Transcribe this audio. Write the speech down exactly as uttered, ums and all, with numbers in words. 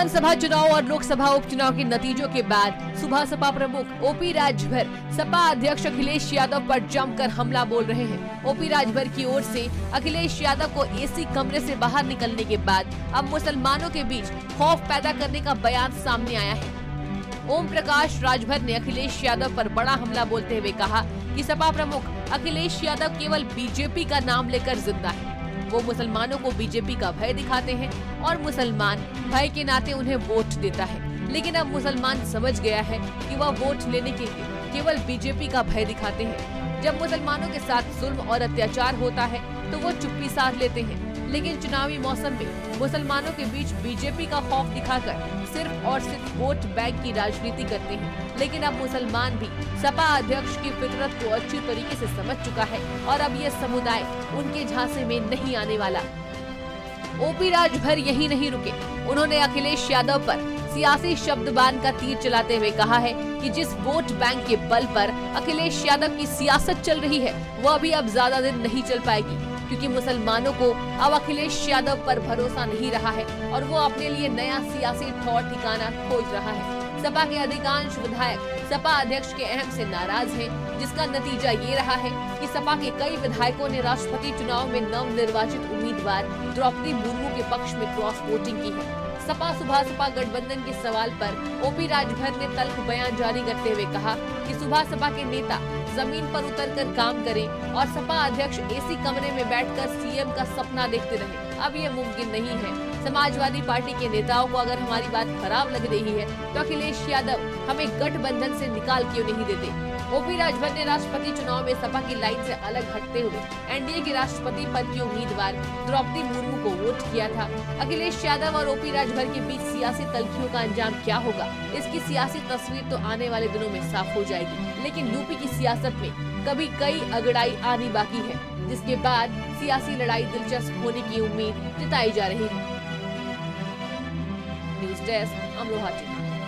विधानसभा चुनाव और लोकसभा उपचुनाव के नतीजों के बाद सुबह सपा प्रमुख ओपी राजभर सपा अध्यक्ष अखिलेश यादव पर जमकर हमला बोल रहे हैं। ओपी राजभर की ओर से अखिलेश यादव को एसी कमरे से बाहर निकलने के बाद अब मुसलमानों के बीच खौफ पैदा करने का बयान सामने आया है। ओम प्रकाश राजभर ने अखिलेश यादव पर बड़ा हमला बोलते हुए कहा कि सपा प्रमुख अखिलेश यादव केवल बीजेपी का नाम लेकर जिंदा है। वो मुसलमानों को बीजेपी का भय दिखाते हैं और मुसलमान भय के नाते उन्हें वोट देता है, लेकिन अब मुसलमान समझ गया है कि वह वोट लेने के लिए केवल बीजेपी का भय दिखाते हैं। जब मुसलमानों के साथ जुल्म और अत्याचार होता है तो वो चुप्पी साध लेते हैं, लेकिन चुनावी मौसम में मुसलमानों के बीच बीजेपी का खौफ दिखाकर सिर्फ और सिर्फ वोट बैंक की राजनीति करते हैं। लेकिन अब मुसलमान भी सपा अध्यक्ष की फितरत को अच्छी तरीके से समझ चुका है और अब ये समुदाय उनके झांसे में नहीं आने वाला। ओपी राजभर यही नहीं रुके, उन्होंने अखिलेश यादव पर सियासी शब्दबान का तीर चलाते हुए कहा है कि जिस वोट बैंक के बल पर अखिलेश यादव की सियासत चल रही है वह अभी अब ज्यादा दिन नहीं चल पाएगी, क्योंकि मुसलमानों को अब अखिलेश यादव पर भरोसा नहीं रहा है और वो अपने लिए नया सियासी ठौर ठिकाना खोज रहा है। सपा के अधिकांश विधायक सपा अध्यक्ष के अहम से नाराज हैं, जिसका नतीजा ये रहा है कि सपा के कई विधायकों ने राष्ट्रपति चुनाव में नव निर्वाचित उम्मीदवार द्रौपदी मुर्मू के पक्ष में क्रॉस वोटिंग की है। सपा सुबह सपा गठबंधन के सवाल पर ओपी राजभर ने तल्ख बयान जारी करते हुए कहा कि सुबह सपा के नेता जमीन पर उतरकर काम करें और सपा अध्यक्ष एसी कमरे में बैठकर सीएम का सपना देखते रहे। अब ये मुमकिन नहीं है। समाजवादी पार्टी के नेताओं को अगर हमारी बात खराब लग रही है तो अखिलेश यादव हमें गठबंधन से निकाल क्यों नहीं देते। ओपी राजभर ने राष्ट्रपति चुनाव में सपा की लाइन से अलग हटते हुए एनडीए की राष्ट्रपति पद की उम्मीदवार द्रौपदी मुर्मू को वोट किया था। अखिलेश यादव और ओपी राजभर के बीच सियासी तल्खियों का अंजाम क्या होगा, इसकी सियासी तस्वीर तो आने वाले दिनों में साफ हो जाएगी। लेकिन यूपी की सियासत में कभी कई अगड़ाई आनी बाकी है, जिसके बाद सियासी लड़ाई दिलचस्प होने की उम्मीद जताई जा रही है। News desk, Amroha TV.